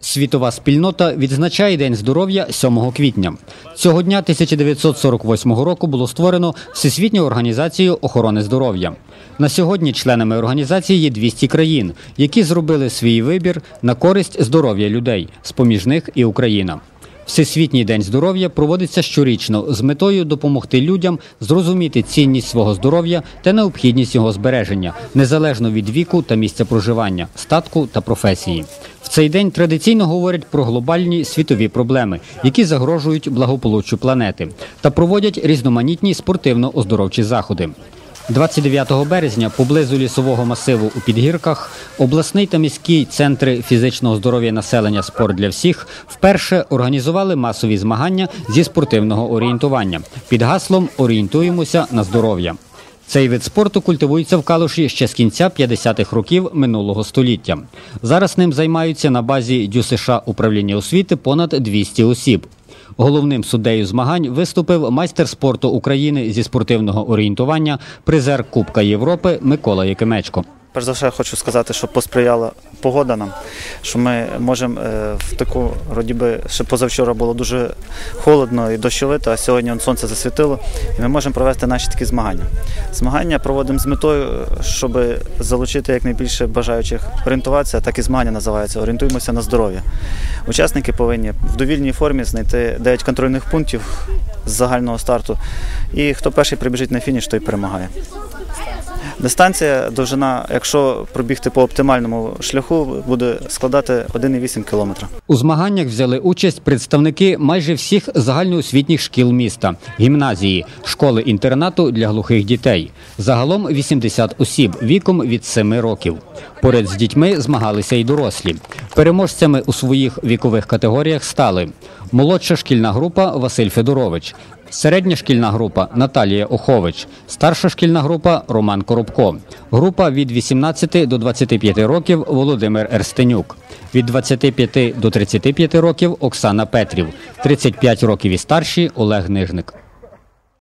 Світова спільнота відзначає День здоров'я 7 квітня. Цього дня 1948 року було створено Всесвітню організацію охорони здоров'я. На сьогодні членами організації є 200 країн, які зробили свій вибір на користь здоров'я людей, з-поміж них і Україна. Всесвітній день здоров'я проводиться щорічно з метою допомогти людям зрозуміти цінність свого здоров'я та необхідність його збереження, незалежно від віку та місця проживання, статку та професії. В цей день традиційно говорять про глобальні світові проблеми, які загрожують благополуччю планети, та проводять різноманітні спортивно-оздоровчі заходи. 29 березня поблизу лісового масиву у Підгірках обласний та міський центри фізичного здоров'я населення «Спорт для всіх» вперше організували масові змагання зі спортивного орієнтування під гаслом «Орієнтуємося на здоров'я». Цей вид спорту культивується в Калуші ще з кінця 50-х років минулого століття. Зараз ним займаються на базі ДЮСШ управління освіти понад 200 осіб. Головним суддею змагань виступив майстер спорту України зі спортивного орієнтування, призер Кубка Європи Микола Якимечко. Перш за все, хочу сказати, що посприяла погода нам, що ми можемо в таку, ще позавчора було дуже холодно і дощовито, а сьогодні сонце засвітило, і ми можемо провести наші такі змагання. Змагання проводимо з метою, щоб залучити якнайбільше бажаючих орієнтуватися, так і змагання називаються «Орієнтуємося на здоров'я». Учасники повинні в довільній формі знайти 9 контрольних пунктів з загального старту, і хто перший прибіжить на фініш, той перемагає. Дистанція, довжина, якщо пробігти по оптимальному шляху, буде складати 1,8 кілометра. У змаганнях взяли участь представники майже всіх загальноосвітніх шкіл міста, гімназії, школи-інтернату для глухих дітей. Загалом 80 осіб віком від 7 років. Поряд з дітьми змагалися й дорослі. Переможцями у своїх вікових категоріях стали молодша шкільна група Василь Федорович, середня шкільна група Наталія Охович, старша шкільна група Роман Коробко, група від 18 до 25 років Володимир Ерстенюк, від 25 до 35 років Оксана Петрів, 35 років і старші Олег Нижник.